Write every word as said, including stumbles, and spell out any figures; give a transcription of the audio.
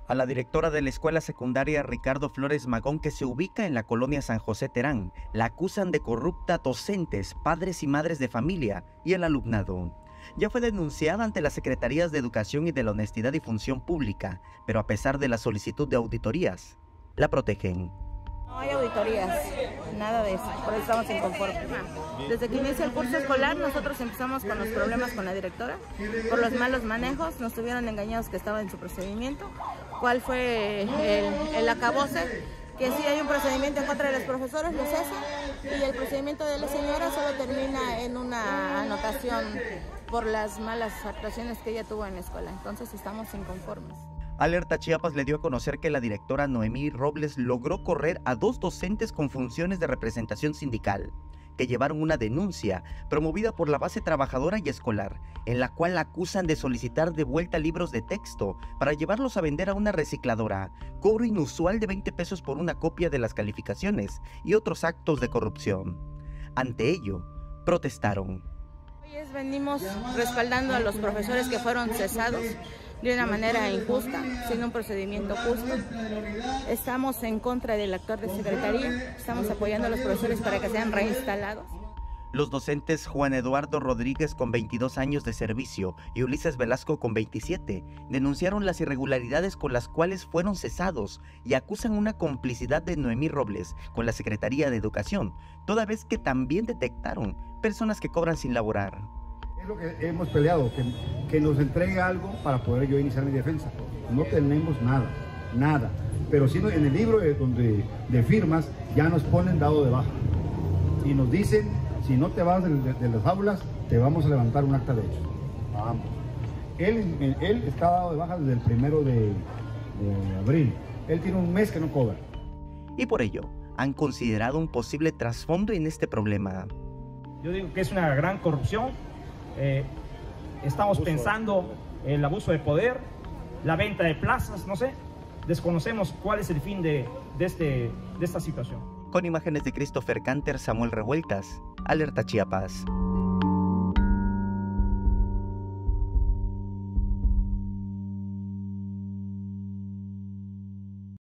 A la directora de la escuela secundaria Ricardo Flores Magón, que se ubica en la colonia San José Terán, la acusan de corrupta a docentes, padres y madres de familia y el alumnado. Ya fue denunciada ante las Secretarías de Educación y de la Honestidad y Función Pública, pero a pesar de la solicitud de auditorías, la protegen. No hay auditorías, nada de eso, por eso estamos inconformes. Desde que inicia el curso escolar nosotros empezamos con los problemas con la directora, por los malos manejos, nos tuvieron engañados que estaba en su procedimiento, cuál fue el, el acabose, que si hay un procedimiento en contra de los profesores, lo cesa, y el procedimiento de la señora solo termina en una anotación por las malas actuaciones que ella tuvo en la escuela, entonces estamos inconformes. Alerta Chiapas le dio a conocer que la directora Noemí Robles logró correr a dos docentes con funciones de representación sindical, que llevaron una denuncia promovida por la base trabajadora y escolar, en la cual la acusan de solicitar de vuelta libros de texto para llevarlos a vender a una recicladora, cobro inusual de veinte pesos por una copia de las calificaciones y otros actos de corrupción. Ante ello, protestaron. Hoy venimos respaldando a los profesores que fueron cesados de una manera injusta, sin un procedimiento justo. Estamos en contra del actuar de secretaría, estamos apoyando a los profesores para que sean reinstalados. Los docentes Juan Eduardo Rodríguez, con veintidós años de servicio, y Ulises Velasco, con veintisiete, denunciaron las irregularidades con las cuales fueron cesados y acusan una complicidad de Noemí Robles con la Secretaría de Educación, toda vez que también detectaron personas que cobran sin laborar. Es lo que hemos peleado, que, que nos entregue algo para poder yo iniciar mi defensa. No tenemos nada, nada. Pero sí en el libro de, donde, de firmas ya nos ponen dado de baja. Y nos dicen, si no te vas de, de, de las aulas, te vamos a levantar un acta de hechos. Vamos. Él, él está dado de baja desde el primero de, de abril. Él tiene un mes que no cobra. Y por ello, han considerado un posible trasfondo en este problema. Yo digo que es una gran corrupción. Eh, estamos pensando el abuso de poder, la venta de plazas, no sé, desconocemos cuál es el fin de, de, este, de esta situación. Con imágenes de Christopher Canter, Samuel Revueltas, Alerta Chiapas.